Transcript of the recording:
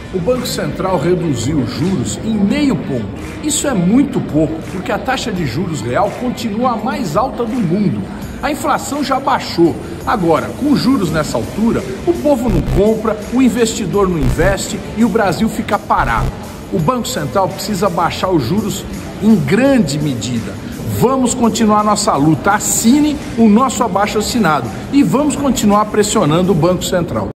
O Banco Central reduziu os juros em meio ponto. Isso é muito pouco, porque a taxa de juros real continua a mais alta do mundo. A inflação já baixou. Agora, com juros nessa altura, o povo não compra, o investidor não investe e o Brasil fica parado. O Banco Central precisa baixar os juros em grande medida. Vamos continuar nossa luta. Assine o nosso abaixo-assinado e vamos continuar pressionando o Banco Central.